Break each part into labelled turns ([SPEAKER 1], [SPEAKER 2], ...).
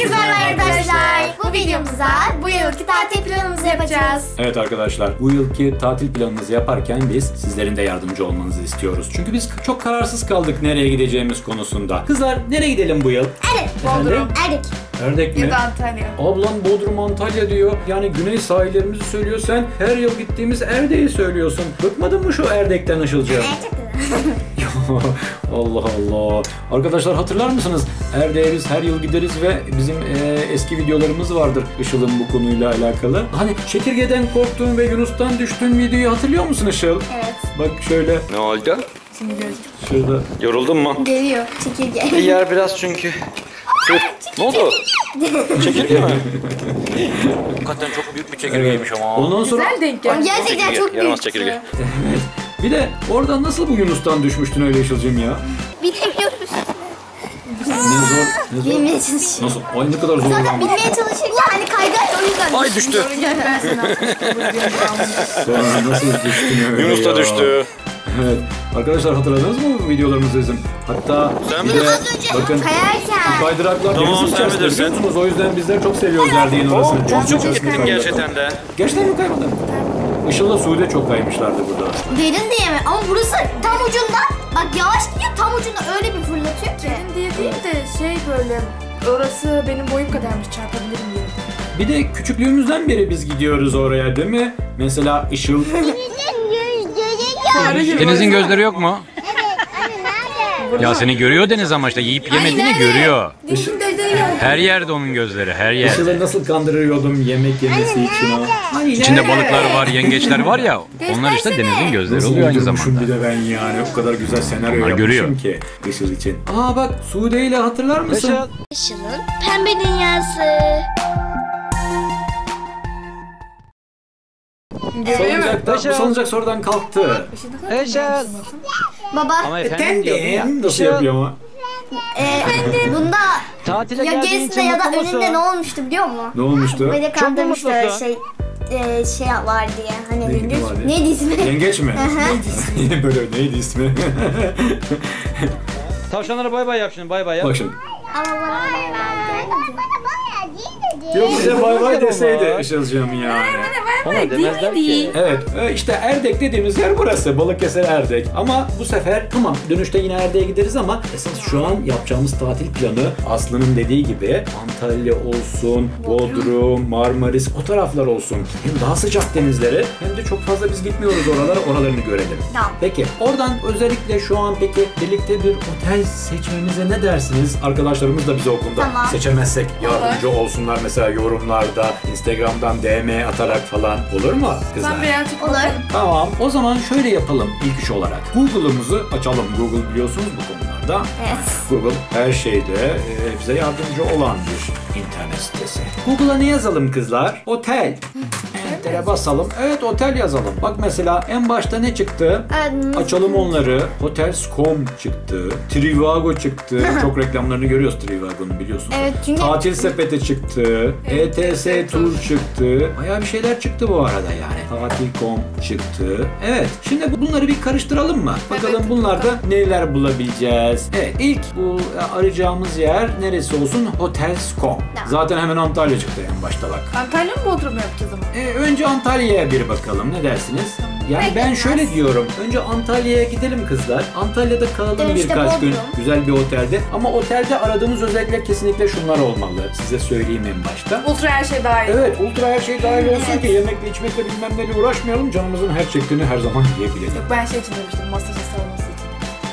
[SPEAKER 1] Herkese merhaba arkadaşlar. Bu videomuzda bu yılki tatil planımızı yapacağız.
[SPEAKER 2] Evet arkadaşlar, bu yılki tatil planımızı yaparken biz sizlerin de yardımcı olmanızı istiyoruz. Çünkü biz çok kararsız kaldık nereye gideceğimiz konusunda. Kızlar, nereye gidelim bu yıl?
[SPEAKER 1] Evet, Bodrum. Erdek.
[SPEAKER 2] Erdek mi?
[SPEAKER 3] Ya da Antalya.
[SPEAKER 2] Ablam Bodrum, Antalya diyor. Yani güney sahillerimizi söylüyor, sen her yıl gittiğimiz Erdek'i söylüyorsun. Bıkmadın mı şu Erdek'ten Işılcığım? Allah Allah. Arkadaşlar hatırlar mısınız? Erdek'e biz her yıl gideriz ve bizim eski videolarımız vardır Işıl'ın bu konuyla alakalı. Hani çekirgeden korktuğun ve Yunus'tan düştüğün videoyu hatırlıyor musun Işıl?
[SPEAKER 1] Evet.
[SPEAKER 2] Bak şöyle.
[SPEAKER 4] Ne oldu?
[SPEAKER 3] Şimdi göreceğiz.
[SPEAKER 2] Şurada.
[SPEAKER 4] Yoruldun mu?
[SPEAKER 1] Geliyor çekirge.
[SPEAKER 4] Yer biraz çünkü. Ne oldu? Çekirge mi? Hakikaten çok büyük bir çekirgeymiş ama.
[SPEAKER 2] Ondan sonra
[SPEAKER 3] Güzel denk geldi.
[SPEAKER 1] Gerçekten çok
[SPEAKER 4] Yaramaz
[SPEAKER 1] büyük.
[SPEAKER 4] çekirge.
[SPEAKER 2] bir de oradan nasıl bu Yunus'tan düşmüştün öyle Işıl'cığım ya?
[SPEAKER 1] Bilemiyoruz.
[SPEAKER 2] Ne zor. Ne zor.
[SPEAKER 1] Bilmeye çalışıyorum.
[SPEAKER 2] Nasıl? Ay ne kadar zor
[SPEAKER 1] Zaten
[SPEAKER 2] lan.
[SPEAKER 1] bilmeye çalışırken hani kaydırak o yüzden.
[SPEAKER 4] Ay düştü.
[SPEAKER 3] Ben sana
[SPEAKER 2] Sonra nasıl düştün öyle
[SPEAKER 4] Yunus da
[SPEAKER 2] ya?
[SPEAKER 4] düştü.
[SPEAKER 2] Evet. Arkadaşlar hatırladınız mı bu videolarımızı bizim? Hatta
[SPEAKER 4] Sen
[SPEAKER 2] bir
[SPEAKER 4] mi?
[SPEAKER 2] de bakın
[SPEAKER 1] Kayarken.
[SPEAKER 2] bu kaydıraklar
[SPEAKER 4] Tamam,
[SPEAKER 2] denizin
[SPEAKER 4] sen
[SPEAKER 2] içerisinde
[SPEAKER 4] bilirsin.
[SPEAKER 2] biliyor musunuz? O yüzden bizler çok seviyoruz Erdek'in orasını.
[SPEAKER 4] Çok
[SPEAKER 2] Denizin
[SPEAKER 4] çok
[SPEAKER 2] içerisinde
[SPEAKER 4] gittim
[SPEAKER 2] kaymak.
[SPEAKER 4] gerçekten de.
[SPEAKER 2] Gerçekten mi kaymadın? Işıl'la Sude çok kaymışlardı burada.
[SPEAKER 1] Derin diye mi? Ama burası tam ucunda. Bak yavaş gidiyor, tam ucunda öyle bir fırlatıyor ki.
[SPEAKER 3] Derin diye değil de şey böyle orası benim boyum kadarmış, çarpabilirim diye.
[SPEAKER 2] Bir de küçüklüğümüzden beri biz gidiyoruz oraya değil mi? Mesela Işıl...
[SPEAKER 5] Deniz'in gözleri yok mu? Ya seni görüyor Deniz ama işte yiyip yemediğini görüyor.
[SPEAKER 1] Denizin gözleri yok.
[SPEAKER 5] Her yerde onun gözleri, her yerde.
[SPEAKER 2] Işıl'ı nasıl kandırıyordum yemek yemesi için ha? Ay,
[SPEAKER 5] İçinde
[SPEAKER 2] nerede?
[SPEAKER 5] balıklar var, yengeçler var ya, onlar işte Deniz'in gözleri
[SPEAKER 2] Nasıl
[SPEAKER 5] oluyor aynı
[SPEAKER 2] uydurmuşum
[SPEAKER 5] zamanda.
[SPEAKER 2] bir de ben yani. O kadar güzel senaryo
[SPEAKER 5] Onlar
[SPEAKER 2] yapmışım
[SPEAKER 5] görüyor.
[SPEAKER 2] ki Işıl için. Aa bak Sude ile hatırlar mısın?
[SPEAKER 1] Işıl'ın pembe dünyası.
[SPEAKER 2] Salıncakta, bu salıncak sonradan kalktı.
[SPEAKER 1] Baba,
[SPEAKER 6] Ama efendim diyordun ya.
[SPEAKER 2] Nasıl yapıyor ama?
[SPEAKER 1] bunda
[SPEAKER 6] Tatile
[SPEAKER 1] ya
[SPEAKER 6] geldiğin
[SPEAKER 1] gerisinde
[SPEAKER 6] için
[SPEAKER 1] ya da
[SPEAKER 6] mutlu musun?
[SPEAKER 1] önünde ne olmuştu biliyor musun?
[SPEAKER 2] Ne olmuştu?
[SPEAKER 1] Böyle
[SPEAKER 6] Çok mu
[SPEAKER 1] kandırmışlar
[SPEAKER 6] mutlusun?
[SPEAKER 1] şey var diye. Hani
[SPEAKER 2] Ne vardı?
[SPEAKER 1] neydi ismi?
[SPEAKER 2] Yengeç mi?
[SPEAKER 1] hı.
[SPEAKER 2] Böyle neydi ismi?
[SPEAKER 6] Tavşanlara bay bay yap şimdi, bay bay yap.
[SPEAKER 2] Bak şimdi.
[SPEAKER 1] Ama bana
[SPEAKER 2] Yok bize bay bay
[SPEAKER 6] Demezler
[SPEAKER 2] deseydi
[SPEAKER 6] ama.
[SPEAKER 2] Işıl'cığım yani.
[SPEAKER 6] Ona demezler ki.
[SPEAKER 2] Evet işte Erdek dediğimiz yer burası. Balıkesir Erdek. Ama bu sefer tamam dönüşte yine Erdek'e gideriz ama esas şu an yapacağımız tatil planı Aslı'nın dediği gibi Antalya olsun, Bodrum, Marmaris o taraflar olsun. Hem daha sıcak denizleri hem de çok fazla biz gitmiyoruz oralara, oralarını görelim.
[SPEAKER 1] Tamam.
[SPEAKER 2] Peki oradan özellikle şu an peki birlikte bir otel seçmemize ne dersiniz? Arkadaşlarımız da bize o konuda
[SPEAKER 1] Tamam.
[SPEAKER 2] seçemezsek yardımcı olsunlar mesela yorumlarda, Instagram'dan DM atarak falan olur mu kızlar?
[SPEAKER 3] Ben beğendim.
[SPEAKER 1] Olur.
[SPEAKER 2] Tamam. O zaman şöyle yapalım ilk iş olarak. Google'ımızı açalım. Google biliyorsunuz bu konularda.
[SPEAKER 1] Evet.
[SPEAKER 2] Google her şeyde bize yardımcı olan bir internet sitesi. Google'a ne yazalım kızlar? Otel. Enter'e basalım. Evet otel yazalım. Bak mesela en başta ne çıktı? Açalım onları. Hotels.com çıktı. Trivago çıktı. Çok reklamlarını görüyoruz Trivago'nun biliyorsunuz.
[SPEAKER 1] Evet, çünkü-
[SPEAKER 2] Tatil sepeti çıktı. ETS Tur çıktı. Bayağı bir şeyler çıktı bu arada yani. Tatil.com çıktı. Evet. Şimdi bunları bir karıştıralım mı? Bakalım
[SPEAKER 3] Evet.
[SPEAKER 2] bunlarda neler bulabileceğiz. Evet. İlk bu arayacağımız yer neresi olsun? Hotels.com. Zaten hemen Antalya çıktı en başta bak.
[SPEAKER 3] Antalya mı Bodrum mu yapacağız ama?
[SPEAKER 2] Önce Antalya'ya bir bakalım. Ne dersiniz? Yani ben şöyle diyorum. Önce Antalya'ya gidelim kızlar. Antalya'da kalalım
[SPEAKER 1] Dönüşte
[SPEAKER 2] birkaç gün.
[SPEAKER 1] Bodrum.
[SPEAKER 2] Güzel bir otelde. Ama otelde aradığımız özellikler kesinlikle şunlar olmalı. Size söyleyeyim en başta.
[SPEAKER 3] Ultra her şey dahil.
[SPEAKER 2] Evet, ultra her şey dahil olsun ki yemekle içmekle bilmem neyle uğraşmayalım. Canımızın her çektiğini her zaman yiyebilelim.
[SPEAKER 3] Yok ben şey için demiştim, masajı salonması için.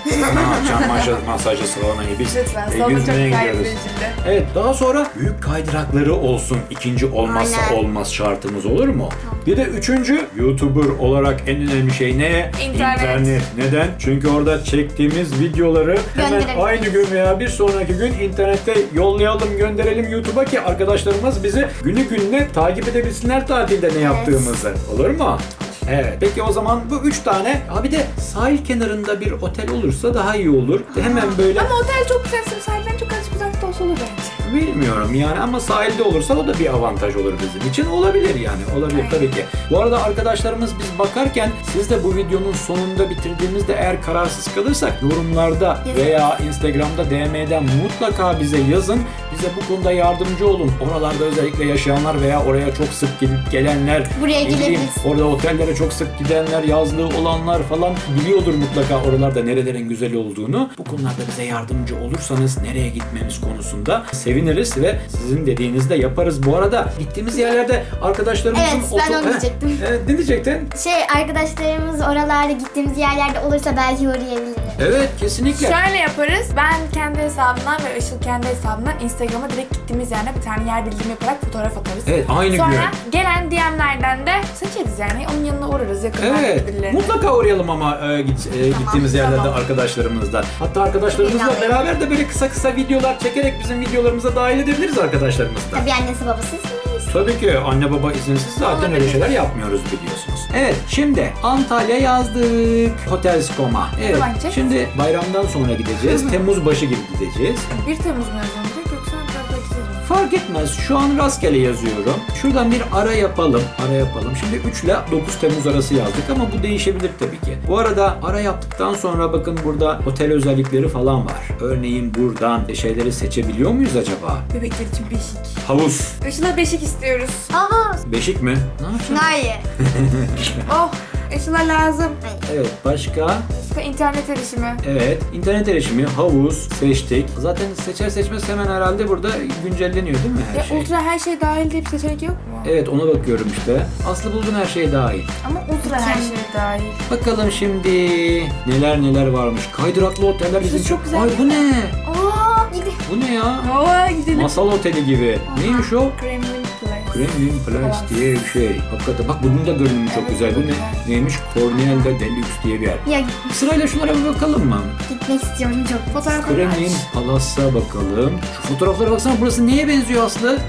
[SPEAKER 2] Masajı salonayı biz
[SPEAKER 3] Lütfen salona çok
[SPEAKER 2] yüzmeye
[SPEAKER 3] gayet
[SPEAKER 2] gidiyoruz.
[SPEAKER 3] içinde.
[SPEAKER 2] Evet, daha sonra büyük kaydırakları olsun. İkinci olmazsa
[SPEAKER 1] Aynen.
[SPEAKER 2] olmaz şartımız olur mu? Bir de üçüncü, YouTuber olarak en önemli şey ne?
[SPEAKER 3] İnternet.
[SPEAKER 2] Neden? Çünkü orada çektiğimiz videoları hemen
[SPEAKER 1] Gönderelim.
[SPEAKER 2] aynı gün veya bir sonraki gün internette yollayalım, gönderelim YouTube'a ki arkadaşlarımız bizi günü gününe takip edebilsinler tatilde ne yaptığımızı. Olur mu? Evet. Peki o zaman bu üç tane. Bir de sahil kenarında bir otel olursa daha iyi olur. Hemen böyle.
[SPEAKER 3] Ama otel çok güzel, sahilden çok azıcık uzak hafta olsa olur bence.
[SPEAKER 2] Bilmiyorum yani ama sahilde olursa o da bir avantaj olur bizim için. Olabilir yani. Olabilir tabii ki. Bu arada arkadaşlarımız biz bakarken siz de bu videonun sonunda bitirdiğimizde eğer kararsız kalırsak yorumlarda veya Instagram'da DM'den mutlaka bize yazın. Bize bu konuda yardımcı olun. Oralarda özellikle yaşayanlar veya oraya çok sık gidip gelenler,
[SPEAKER 1] Buraya
[SPEAKER 2] ne bileyim,
[SPEAKER 1] gidebiliriz.
[SPEAKER 2] orada otellere çok sık gidenler, yazlığı olanlar falan biliyordur mutlaka oralarda nerelerin güzel olduğunu. Bu konularda bize yardımcı olursanız nereye gitmemiz konusunda seviniriz ve sizin dediğinizde yaparız. Bu arada gittiğimiz yerlerde arkadaşlarımızın...
[SPEAKER 1] Evet, ben onu diyecektim.
[SPEAKER 2] Evet, ne diyecektin?
[SPEAKER 1] Arkadaşlarımız oralarda gittiğimiz yerlerde olursa belki uğrayabiliriz.
[SPEAKER 2] Evet, kesinlikle.
[SPEAKER 3] Şöyle yaparız. Ben kendi hesabımdan ve Işıl kendi hesabından Instagram'a direkt gittiğimiz yerine bir tane yer bildirimi yaparak fotoğraf atarız.
[SPEAKER 2] Evet, aynı
[SPEAKER 3] Sonra
[SPEAKER 2] gün.
[SPEAKER 3] gelen DM'lerden de seçeriz yani. Onun yanına uğrarız yakınlarda
[SPEAKER 2] Evet,
[SPEAKER 3] birilerine.
[SPEAKER 2] mutlaka uğrayalım ama gittiğimiz yerlerde arkadaşlarımızla. Hatta arkadaşlarımızla
[SPEAKER 1] Bilmiyorum.
[SPEAKER 2] beraber de böyle kısa kısa videolar çekerek bizim videolarımıza dahil edebiliriz arkadaşlarımızla.
[SPEAKER 1] Tabii annesi babası ismiyiz.
[SPEAKER 2] Tabii ki anne baba izinsiz zaten öyle şeyler yapmıyoruz biliyorsunuz. Evet, şimdi Antalya yazdık. Hotels.com'a. Evet,
[SPEAKER 3] zaman gideceğiz?
[SPEAKER 2] şimdi bayramdan sonra gideceğiz. Temmuz başı gibi gideceğiz.
[SPEAKER 3] 1 Temmuz mu yazılacak yoksa biraz daha gideceğiz mi?
[SPEAKER 2] Fark etmez. Şu an rastgele yazıyorum. Şuradan bir ara yapalım. Şimdi 3 ile 9 Temmuz arası yazdık ama bu değişebilir tabii ki. Bu arada ara yaptıktan sonra bakın burada otel özellikleri falan var. Örneğin buradan şeyleri seçebiliyor muyuz acaba?
[SPEAKER 3] Bebekler için beşik.
[SPEAKER 2] Havuz.
[SPEAKER 3] Işıl'a beşik istiyoruz.
[SPEAKER 1] Havuz.
[SPEAKER 2] Beşik mi? Ne yapacağız?
[SPEAKER 1] Hayır.
[SPEAKER 3] Oh, Işıl'a lazım.
[SPEAKER 2] Evet, başka?
[SPEAKER 3] Başka internet erişimi.
[SPEAKER 2] Evet, internet erişimi, havuz seçtik. Zaten seçer seçmez hemen herhalde burada güncelleniyor değil mi her
[SPEAKER 3] Ya
[SPEAKER 2] şey?
[SPEAKER 3] ultra her şey dahil diye bir seçenek yok mu?
[SPEAKER 2] Evet, ona bakıyorum işte. Aslı buldun her şey dahil.
[SPEAKER 3] Ama ultra her şey dahil.
[SPEAKER 2] Bakalım şimdi neler varmış. Kaydıraklı oteller bizim
[SPEAKER 3] çok güzel.
[SPEAKER 2] Ay bu ne?
[SPEAKER 1] Oo, gidelim.
[SPEAKER 2] Bu ne ya?
[SPEAKER 3] Oo gidelim.
[SPEAKER 2] Masal oteli gibi. Neymiş o?
[SPEAKER 3] Kremlin Place.
[SPEAKER 2] Kremlin Place diye bir şey. Hakikaten bak bunun da görünümü çok
[SPEAKER 3] Evet,
[SPEAKER 2] güzel. Bu
[SPEAKER 3] çok
[SPEAKER 2] ne?
[SPEAKER 3] güzel.
[SPEAKER 2] Neymiş? Cornelia'da Deluxe diye bir yer.
[SPEAKER 1] Ya
[SPEAKER 2] Sırayla şunlara bir bakalım mı?
[SPEAKER 1] gitmek istiyorum çok.
[SPEAKER 3] Fotoğraf
[SPEAKER 2] Kremlin Palace'a bakalım. Şu fotoğraflara baksana, burası neye benziyor Aslı?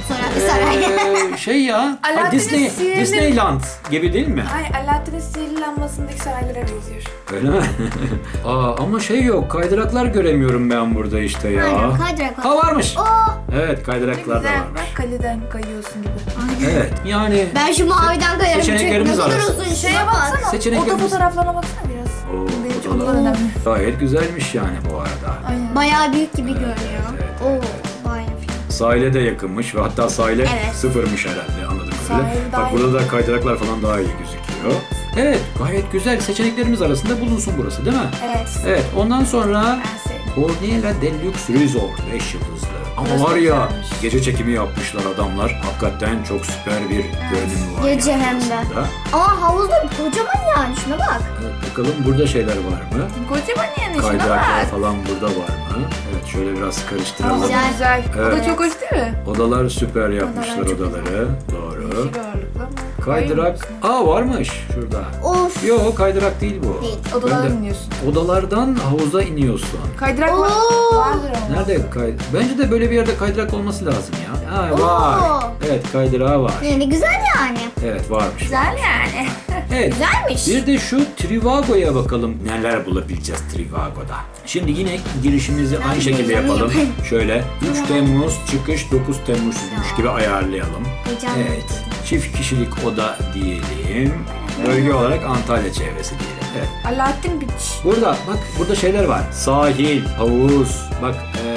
[SPEAKER 1] Saray.
[SPEAKER 2] Şey ya.
[SPEAKER 3] Alaaddin'in sihirli-
[SPEAKER 2] Disneyland gibi değil mi?
[SPEAKER 3] Ay Alaaddin'in sihirli lambasındaki saraylara benziyor.
[SPEAKER 2] Öyle mi? Ama şey yok. Kaydıraklar göremiyorum ben burada işte ya.
[SPEAKER 1] Aynen, kaydırak var.
[SPEAKER 2] Ha varmış.
[SPEAKER 1] Oo,
[SPEAKER 2] Evet,
[SPEAKER 3] Ne
[SPEAKER 2] kaydıraklar da
[SPEAKER 3] güzel.
[SPEAKER 2] varmış.
[SPEAKER 3] Bak kaleden kayıyorsun gibi.
[SPEAKER 2] Evet, yani
[SPEAKER 1] ben şu maviden kayarım.
[SPEAKER 2] Seçeneklerimiz
[SPEAKER 1] Ne kadar
[SPEAKER 2] arasında.
[SPEAKER 1] uzun
[SPEAKER 3] Şeye
[SPEAKER 1] şuna bak.
[SPEAKER 3] baksana.
[SPEAKER 2] Seçeneklerimiz-
[SPEAKER 3] Oda fotoğraflarına baksana biraz. Benim için
[SPEAKER 2] odalar
[SPEAKER 3] odalar önemli.
[SPEAKER 2] gayet güzelmiş yani bu arada.
[SPEAKER 3] Aynen.
[SPEAKER 1] Bayağı büyük gibi görünüyor.
[SPEAKER 2] evet,
[SPEAKER 1] Oo, bayağı büyük.
[SPEAKER 2] Sahile de yakınmış ve hatta sahile
[SPEAKER 1] Evet.
[SPEAKER 2] sıfırmış herhalde anladığım kadarıyla.
[SPEAKER 3] Sahil daha
[SPEAKER 2] Bak
[SPEAKER 3] iyi.
[SPEAKER 2] burada da kaydıraklar falan daha iyi gözüküyor. Evet, gayet güzel. Seçeneklerimiz arasında bulunsun burası değil mi?
[SPEAKER 3] Evet.
[SPEAKER 2] Evet, ondan sonra
[SPEAKER 3] Ben sevdim.
[SPEAKER 2] Cornelia Deluxe Resort 5 yıldızlı. Ama
[SPEAKER 3] Burası
[SPEAKER 2] var
[SPEAKER 3] çok
[SPEAKER 2] ya,
[SPEAKER 3] güzelmiş.
[SPEAKER 2] gece çekimi yapmışlar adamlar. Hakikaten çok süper bir görünümü var.
[SPEAKER 1] Gece
[SPEAKER 2] yani
[SPEAKER 1] hem de.
[SPEAKER 2] aslında.
[SPEAKER 1] Ama havuzda kocaman yani şuna bak.
[SPEAKER 2] Evet, bakalım burada şeyler var mı?
[SPEAKER 3] Kocaman yani şuna
[SPEAKER 2] Kaydıraklar
[SPEAKER 3] bak.
[SPEAKER 2] falan burada var mı? Evet, şöyle biraz karıştıralım.
[SPEAKER 3] Güzel. Güzel. O
[SPEAKER 2] Evet.
[SPEAKER 3] da çok hoş değil mi?
[SPEAKER 2] Odalar süper yapmışlar
[SPEAKER 3] Odalar çok
[SPEAKER 2] odaları. Doğru.
[SPEAKER 3] Değişik ağırlıklı ama.
[SPEAKER 2] Kaydırak. Varmış şurada.
[SPEAKER 1] Of.
[SPEAKER 2] Yok, kaydırak değil bu.
[SPEAKER 1] Değil.
[SPEAKER 3] Odalardan
[SPEAKER 2] Ben de-
[SPEAKER 3] iniyorsun.
[SPEAKER 2] Odalardan havuza iniyorsun.
[SPEAKER 3] Kaydırak
[SPEAKER 1] Oo.
[SPEAKER 3] vardır ama.
[SPEAKER 2] Nerede Bence de böyle bir yerde kaydırak olması lazım ya. Ha,
[SPEAKER 1] Oo.
[SPEAKER 2] var. Evet, kaydırağı var.
[SPEAKER 1] Yani güzel yani.
[SPEAKER 2] Evet, varmış.
[SPEAKER 3] Güzel yani.
[SPEAKER 2] Evet.
[SPEAKER 1] Güzelmiş.
[SPEAKER 2] Bir de şu Trivago'ya bakalım neler bulabileceğiz Trivago'da. Şimdi yine girişimizi aynı şekilde yapalım.
[SPEAKER 1] yapayım.
[SPEAKER 2] Şöyle 3 Temmuz çıkış 9 Temmuz'muş gibi ayarlayalım.
[SPEAKER 1] Heyecanlı.
[SPEAKER 2] Evet. Çift kişilik oda diyelim. Bölge olarak Antalya çevresi diyelim. Evet.
[SPEAKER 3] Alaaddin Beach.
[SPEAKER 2] Burada şeyler var. Sahil, havuz. Bak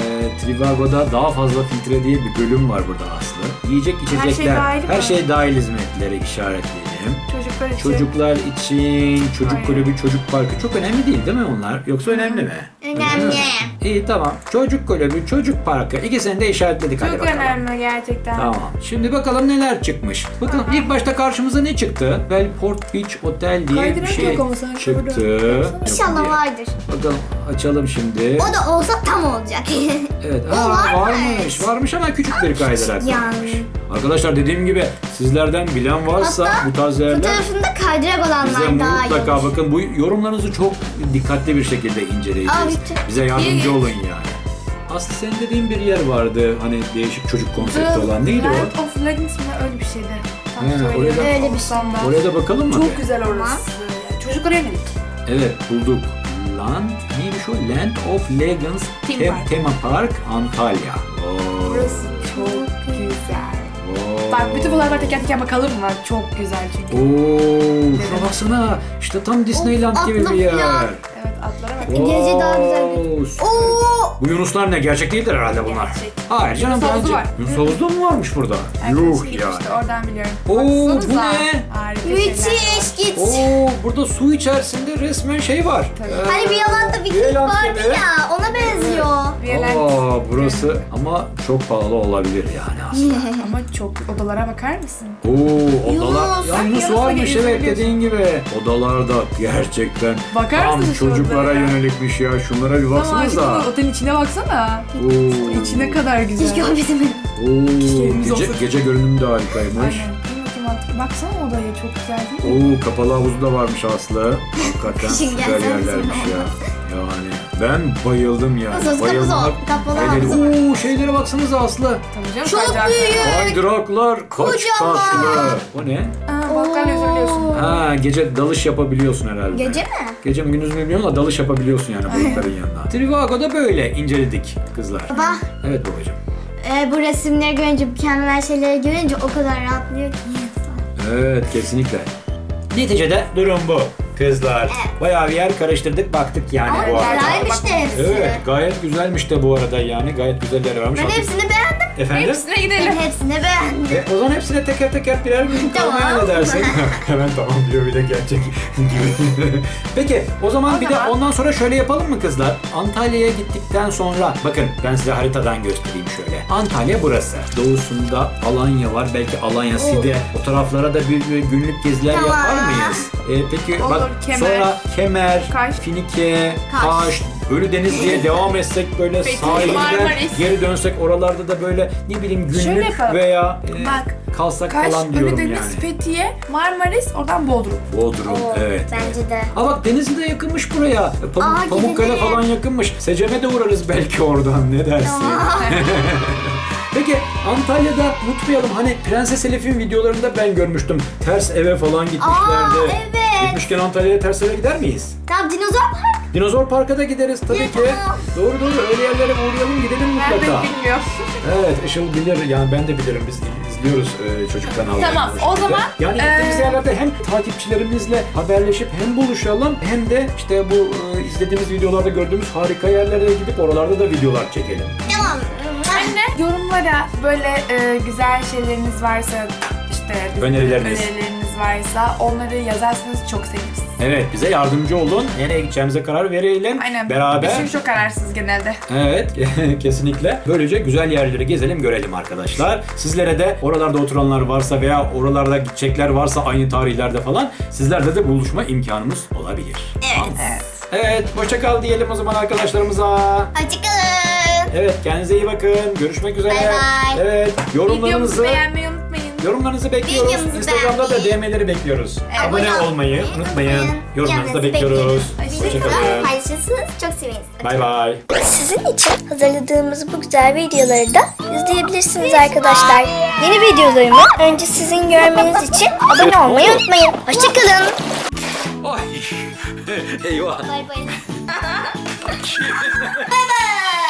[SPEAKER 2] Trivago'da daha fazla filtre diye bir bölüm var burada Aslı. Yiyecek içecekler.
[SPEAKER 3] dahil
[SPEAKER 2] Her
[SPEAKER 3] mi?
[SPEAKER 2] şey dahil hizmetleri işaretleyelim.
[SPEAKER 3] Çocuklar için.
[SPEAKER 2] Çocuklar için çocuk
[SPEAKER 3] Aynen.
[SPEAKER 2] kulübü, çocuk parkı çok önemli değil mi onlar? Yoksa önemli mi?
[SPEAKER 1] Önemli.
[SPEAKER 2] İyi, tamam. Çocuk kulübü, çocuk parkı. İkisini de işaretledik. Hadi
[SPEAKER 3] Çok
[SPEAKER 2] bakalım.
[SPEAKER 3] önemli gerçekten.
[SPEAKER 2] Tamam. Şimdi bakalım neler çıkmış. Bakalım ilk başta karşımıza ne çıktı? Wellport Beach Hotel diye
[SPEAKER 3] Kaydırak
[SPEAKER 2] bir şey
[SPEAKER 3] yok ama sanki
[SPEAKER 2] çıktı.
[SPEAKER 3] burada.
[SPEAKER 2] Yok
[SPEAKER 1] İnşallah
[SPEAKER 2] diye.
[SPEAKER 1] vardır.
[SPEAKER 2] Bakalım açalım şimdi.
[SPEAKER 1] O da olsa tam olacak.
[SPEAKER 2] Evet.
[SPEAKER 1] O
[SPEAKER 2] Varmış. Varmış ama küçük bir kaydırak
[SPEAKER 1] yani.
[SPEAKER 2] varmış. Arkadaşlar dediğim gibi sizlerden bilen varsa
[SPEAKER 1] Hatta
[SPEAKER 2] bu tarz yerler
[SPEAKER 1] Fotoğrafında kaydırak
[SPEAKER 2] bize
[SPEAKER 1] olanlar daha iyi.
[SPEAKER 2] mutlaka bakın, bu yorumlarınızı çok dikkatli bir şekilde inceleyeceğiz.
[SPEAKER 1] Abi,
[SPEAKER 2] Bize yardımcı olun yani. Aslı senin dediğin bir yer vardı hani değişik çocuk konsepti olan, neydi o?
[SPEAKER 3] Land of Legends mi öyle bir şeydi. Tam
[SPEAKER 2] He,
[SPEAKER 3] söyleyemem.
[SPEAKER 2] oraya
[SPEAKER 1] da- Öyle bir şey.
[SPEAKER 2] Oraya da bakalım mı?
[SPEAKER 3] Çok güzel orası. Çocuklara yönelik.
[SPEAKER 2] Evet, bulduk. Neymiş o? Land of Legends
[SPEAKER 3] Theme Park.
[SPEAKER 2] Tema Park Antalya.
[SPEAKER 3] Bütün fotoğraflara teker teker bakalım mı? Çok güzel çünkü.
[SPEAKER 2] Oo, şuna baksana. İşte tam Disneyland gibi bir yer.
[SPEAKER 1] Atlı
[SPEAKER 3] Evet, atlara bak.
[SPEAKER 1] Gece daha güzel
[SPEAKER 2] Wow, süper.
[SPEAKER 1] Oo.
[SPEAKER 2] Bu Yunuslar ne? Gerçek değildir herhalde bunlar.
[SPEAKER 3] Gerçek.
[SPEAKER 2] Hayır canım,
[SPEAKER 3] Yunus havuzu
[SPEAKER 2] bence.
[SPEAKER 3] var.
[SPEAKER 2] Yunus havuzu da mı varmış burada?
[SPEAKER 3] Arkadaşım
[SPEAKER 2] Yuh
[SPEAKER 3] gitmişti,
[SPEAKER 2] yani.
[SPEAKER 3] oradan biliyorum.
[SPEAKER 2] Oo, bu
[SPEAKER 3] Baksanıza.
[SPEAKER 2] ne?
[SPEAKER 3] Harika şeyler var.
[SPEAKER 1] Müthiş git.
[SPEAKER 2] Oo, burada su içerisinde resmen şey var.
[SPEAKER 3] Tabii.
[SPEAKER 1] Hani bir yalanda Viking
[SPEAKER 2] Vigeland
[SPEAKER 1] vardı
[SPEAKER 2] gibi.
[SPEAKER 1] ya, ona benziyor.
[SPEAKER 3] Violent.
[SPEAKER 2] Burası ama çok pahalı olabilir yani aslında.
[SPEAKER 3] Ama çok odalara bakar mısın?
[SPEAKER 2] Oo, odalar.
[SPEAKER 1] Yunus,
[SPEAKER 2] Ya Yunus
[SPEAKER 3] Yunus'la
[SPEAKER 2] varmış, evet,
[SPEAKER 3] gezebiliyorsun.
[SPEAKER 2] dediğin gibi. Odalar da gerçekten
[SPEAKER 3] Bakar
[SPEAKER 2] tam
[SPEAKER 3] mısın şu
[SPEAKER 2] çocuklara
[SPEAKER 3] odaya?
[SPEAKER 2] yönelikmiş ya. Şunlara bir
[SPEAKER 3] Ama
[SPEAKER 2] baksanıza.
[SPEAKER 3] otelin içine baksana.
[SPEAKER 2] Oo.
[SPEAKER 3] İçine kadar güzel.
[SPEAKER 1] Hiç görmedim.
[SPEAKER 2] Oo,
[SPEAKER 3] Kişilerimiz
[SPEAKER 2] gece,
[SPEAKER 3] olsun.
[SPEAKER 2] gece görünümü de harikaymış.
[SPEAKER 3] Aynen. Bir bakayım artık. Baksana odaya, çok güzel değil mi?
[SPEAKER 2] Oo, kapalı havuzu da varmış Aslı. Hakikaten
[SPEAKER 1] Kışın
[SPEAKER 2] güzel
[SPEAKER 1] gelsen
[SPEAKER 2] yerlermiş
[SPEAKER 1] bizim
[SPEAKER 2] ya. Yani ben bayıldım yani.
[SPEAKER 1] Nasıl kapısı
[SPEAKER 2] Bayılmak.
[SPEAKER 1] o? Kapalı
[SPEAKER 2] Hele-
[SPEAKER 1] havuzu.
[SPEAKER 2] Oo, şeylere baksanıza Aslı.
[SPEAKER 3] Tabii canım.
[SPEAKER 1] Çok
[SPEAKER 3] sadece-
[SPEAKER 1] büyük.
[SPEAKER 2] Kaydıraklar kaç
[SPEAKER 1] Kocaman.
[SPEAKER 2] katlı. O ne?
[SPEAKER 3] Aa, balıklarla yüzebiliyorsun.
[SPEAKER 2] Ha, gece dalış yapabiliyorsun herhalde.
[SPEAKER 1] Gece mi?
[SPEAKER 2] Gece mi gündüz mü bilmiyorum da dalış yapabiliyorsun yani balıkların yanına. Trivago'da böyle inceledik kızlar.
[SPEAKER 1] Baba,
[SPEAKER 2] Evet babacığım.
[SPEAKER 1] bu resimleri görünce, mükemmel şeyleri görünce o kadar rahatlıyor ki.
[SPEAKER 2] Evet, kesinlikle. Neticede durum bu kızlar. Bayağı bir yer karıştırdık, baktık yani
[SPEAKER 1] Ama
[SPEAKER 2] bu arada.
[SPEAKER 1] güzelmiş de hepsi.
[SPEAKER 2] Evet, gayet güzelmiş de bu arada yani. Gayet güzel yer varmış.
[SPEAKER 1] Ben
[SPEAKER 2] Artık-
[SPEAKER 1] hepsini beğendim.
[SPEAKER 2] Efendim?
[SPEAKER 3] Hepsine
[SPEAKER 1] Ben
[SPEAKER 3] gidelim.
[SPEAKER 1] hepsini beğendim.
[SPEAKER 2] O zaman hepsine teker teker birer gün
[SPEAKER 1] Tamam.
[SPEAKER 2] kalmaya ne dersin? Hemen tamam diyor bir de gerçek gibi. Peki o zaman bir de ondan sonra şöyle yapalım mı kızlar? Antalya'ya gittikten sonra bakın ben size haritadan göstereyim şöyle. Antalya burası. Doğusunda Alanya var. Belki Alanya, Side. O taraflara da bir günlük geziler
[SPEAKER 1] Tamam.
[SPEAKER 2] yapar mıyız? Peki
[SPEAKER 3] Olur,
[SPEAKER 2] bak
[SPEAKER 3] Kemer.
[SPEAKER 2] sonra Kemer,
[SPEAKER 3] Kaş.
[SPEAKER 2] Finike,
[SPEAKER 1] Kaş.
[SPEAKER 2] Kaş, Ölüdeniz diye devam etsek böyle
[SPEAKER 3] Fethiye,
[SPEAKER 2] sahilden
[SPEAKER 3] Marmaris.
[SPEAKER 2] geri dönsek oralarda da böyle ne bileyim
[SPEAKER 3] Şöyle
[SPEAKER 2] günlük
[SPEAKER 3] yapalım.
[SPEAKER 2] veya
[SPEAKER 3] Bak,
[SPEAKER 2] kalsak
[SPEAKER 3] Kaş,
[SPEAKER 2] falan diyorum
[SPEAKER 3] Ölüdeniz,
[SPEAKER 2] yani.
[SPEAKER 3] Fethiye, Marmaris, oradan Bodrum.
[SPEAKER 2] Bodrum, evet.
[SPEAKER 1] Bence de.
[SPEAKER 2] Aa bak Denizli de yakınmış buraya. Pamukkale
[SPEAKER 1] gidelim.
[SPEAKER 2] falan yakınmış. Seceme de uğrarız belki oradan, ne dersin? Peki Antalya'da unutmayalım, hani Prenses Elif'in videolarında ben görmüştüm. Ters eve falan gitmişlerdi.
[SPEAKER 1] evet.
[SPEAKER 2] Gitmişken Antalya'ya ters eve gider miyiz?
[SPEAKER 1] Tamam, dinozor park.
[SPEAKER 2] Dinozor Park'a da gideriz tabii ki.
[SPEAKER 1] Tamam.
[SPEAKER 2] Doğru öyle yerlere uğrayalım, gidelim
[SPEAKER 3] Ben
[SPEAKER 2] mutlaka.
[SPEAKER 3] de bilmiyorum.
[SPEAKER 2] Evet, Işıl bilir yani, ben de bilirim, biz izliyoruz çocuk kanallarını.
[SPEAKER 3] Tamam, o zaman,
[SPEAKER 2] yani gittiğimiz yerlerde hem takipçilerimizle haberleşip hem buluşalım hem de işte bu izlediğimiz videolarda gördüğümüz harika yerlere gidip oralarda da videolar çekelim.
[SPEAKER 1] Tamam.
[SPEAKER 3] Anne, yorumlara böyle güzel şeyleriniz varsa, işte bizim
[SPEAKER 2] Önerileriniz
[SPEAKER 3] varsa onları yazarsanız çok seviniriz.
[SPEAKER 2] Evet, bize yardımcı olun. Nereye gideceğimize karar verelim.
[SPEAKER 3] Aynen.
[SPEAKER 2] Beraber.
[SPEAKER 3] Biz çünkü çok kararsız genelde.
[SPEAKER 2] Evet, kesinlikle. Böylece güzel yerleri gezelim, görelim arkadaşlar. Sizlere de oralarda oturanlar varsa veya oralarda gidecekler varsa aynı tarihlerde falan, sizlerle de buluşma imkanımız olabilir.
[SPEAKER 1] Evet.
[SPEAKER 2] Evet, hoşça kal diyelim o zaman arkadaşlarımıza.
[SPEAKER 1] Hoşçakalın.
[SPEAKER 2] Evet, kendinize iyi bakın. Görüşmek üzere.
[SPEAKER 1] Bay bay.
[SPEAKER 2] Evet,
[SPEAKER 3] Videomuzu
[SPEAKER 2] yorumlarınızı
[SPEAKER 3] beğenmeyi unutmayın.
[SPEAKER 2] Yorumlarınızı bekliyoruz.
[SPEAKER 1] Videomuzu
[SPEAKER 2] Instagram'da da
[SPEAKER 1] beğenmeyi.
[SPEAKER 2] DM'leri bekliyoruz.
[SPEAKER 1] Abone
[SPEAKER 2] Abone olmayı unutmayın. Yorumlarınızı da bekliyoruz. Hoşçakalın.
[SPEAKER 1] Paylaşırsanız çok seviniriz.
[SPEAKER 2] Bay bay.
[SPEAKER 7] Sizin için hazırladığımız bu güzel videoları da izleyebilirsiniz arkadaşlar. Yeni videolarımı önce sizin görmeniz için abone olmayı unutmayın. Hoşçakalın.
[SPEAKER 4] Ay. Eyvah.
[SPEAKER 1] Bay bay. Bay bay.